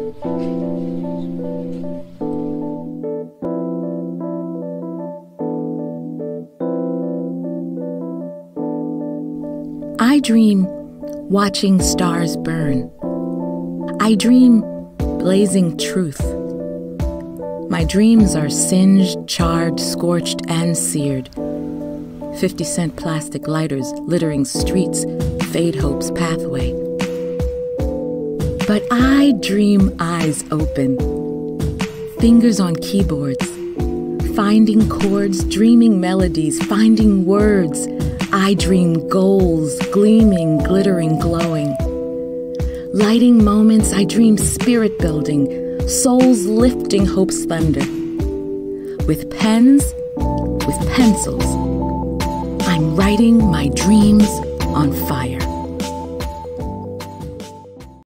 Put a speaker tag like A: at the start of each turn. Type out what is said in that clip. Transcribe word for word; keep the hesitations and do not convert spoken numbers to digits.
A: I dream watching stars burn. I dream blazing truth. My dreams are singed, charred, scorched, and seared. Fifty cent plastic lighters littering streets fade hope's pathway. But I dream eyes open, fingers on keyboards, finding chords, dreaming melodies, finding words. I dream goals, gleaming, glittering, glowing. Lighting moments, I dream spirit building, souls lifting hope's thunder. With pens, with pencils, I'm writing my dreams on fire.